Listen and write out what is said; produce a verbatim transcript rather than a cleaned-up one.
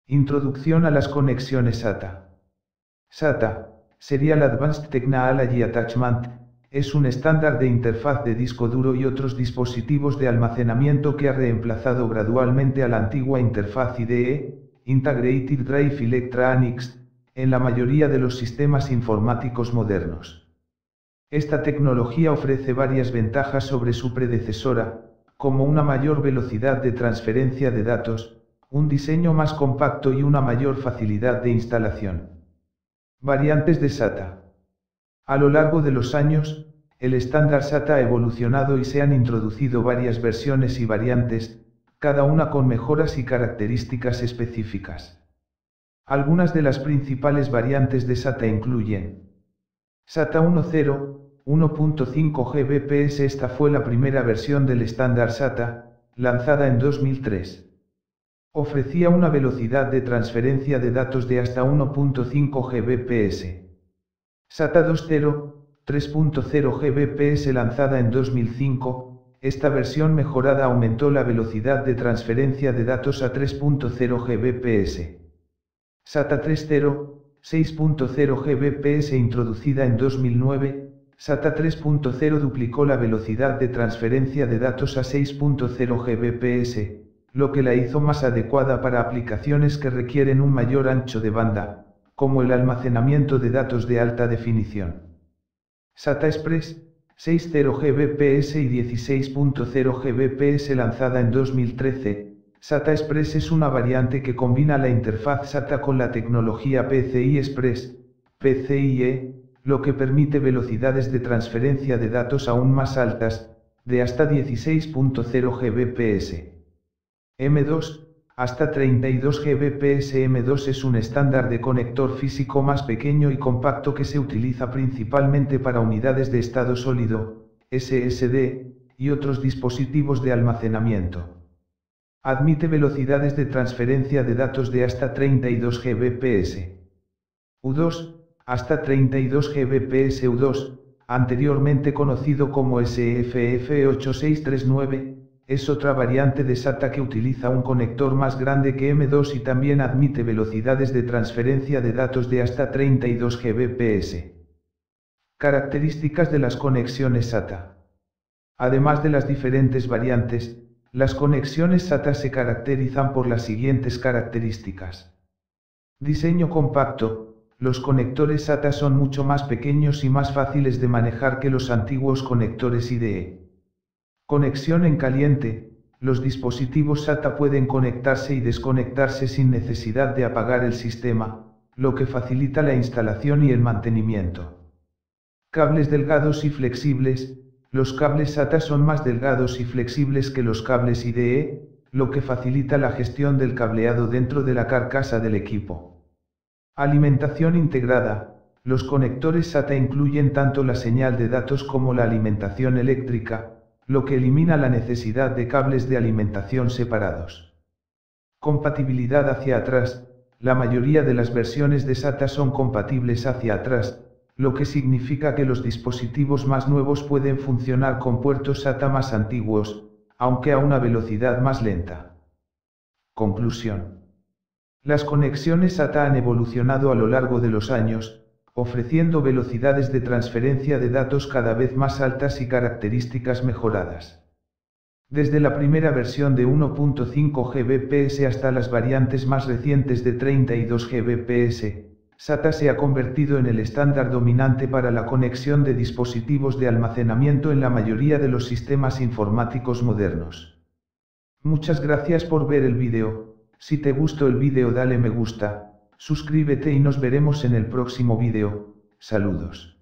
Introducción a las conexiones SATA. SATA, Serial Advanced Technology Attachment, es un estándar de interfaz de disco duro y otros dispositivos de almacenamiento que ha reemplazado gradualmente a la antigua interfaz I D E, Integrated Drive Electronics, en la mayoría de los sistemas informáticos modernos. Esta tecnología ofrece varias ventajas sobre su predecesora, como una mayor velocidad de transferencia de datos, un diseño más compacto y una mayor facilidad de instalación. Variantes de SATA. A lo largo de los años, el estándar SATA ha evolucionado y se han introducido varias versiones y variantes, cada una con mejoras y características específicas. Algunas de las principales variantes de SATA incluyen SATA uno punto cero, uno punto cinco Gbps. Esta fue la primera versión del estándar SATA, lanzada en dos mil tres. Ofrecía una velocidad de transferencia de datos de hasta uno punto cinco Gbps. SATA dos punto cero, tres punto cero Gbps, lanzada en dos mil cinco, esta versión mejorada aumentó la velocidad de transferencia de datos a tres punto cero Gbps. SATA tres punto cero, seis punto cero Gbps, introducida en dos mil nueve, SATA tres punto cero duplicó la velocidad de transferencia de datos a seis punto cero Gbps, lo que la hizo más adecuada para aplicaciones que requieren un mayor ancho de banda, como el almacenamiento de datos de alta definición. SATA Express, seis punto cero Gbps y dieciséis punto cero Gbps, lanzada en dos mil trece, SATA Express es una variante que combina la interfaz SATA con la tecnología P C I Express, P C I E, lo que permite velocidades de transferencia de datos aún más altas, de hasta dieciséis punto cero Gbps. M dos, hasta treinta y dos Gbps. M dos es un estándar de conector físico más pequeño y compacto que se utiliza principalmente para unidades de estado sólido, S S D, y otros dispositivos de almacenamiento. Admite velocidades de transferencia de datos de hasta treinta y dos Gbps. U dos, hasta treinta y dos Gbps. U dos, anteriormente conocido como S F F ocho seis tres nueve, es otra variante de SATA que utiliza un conector más grande que M dos y también admite velocidades de transferencia de datos de hasta treinta y dos Gbps. Características de las conexiones SATA. Además de las diferentes variantes, las conexiones SATA se caracterizan por las siguientes características. Diseño compacto. Los conectores SATA son mucho más pequeños y más fáciles de manejar que los antiguos conectores I D E. Conexión en caliente. Los dispositivos SATA pueden conectarse y desconectarse sin necesidad de apagar el sistema, lo que facilita la instalación y el mantenimiento. Cables delgados y flexibles. Los cables SATA son más delgados y flexibles que los cables I D E, lo que facilita la gestión del cableado dentro de la carcasa del equipo. Alimentación integrada. Los conectores SATA incluyen tanto la señal de datos como la alimentación eléctrica, lo que elimina la necesidad de cables de alimentación separados. Compatibilidad hacia atrás. La mayoría de las versiones de SATA son compatibles hacia atrás, lo que significa que los dispositivos más nuevos pueden funcionar con puertos SATA más antiguos, aunque a una velocidad más lenta. Conclusión. Las conexiones SATA han evolucionado a lo largo de los años, ofreciendo velocidades de transferencia de datos cada vez más altas y características mejoradas. Desde la primera versión de uno punto cinco Gbps hasta las variantes más recientes de treinta y dos Gbps, SATA se ha convertido en el estándar dominante para la conexión de dispositivos de almacenamiento en la mayoría de los sistemas informáticos modernos. Muchas gracias por ver el vídeo. Si te gustó el vídeo dale me gusta, suscríbete y nos veremos en el próximo vídeo. Saludos.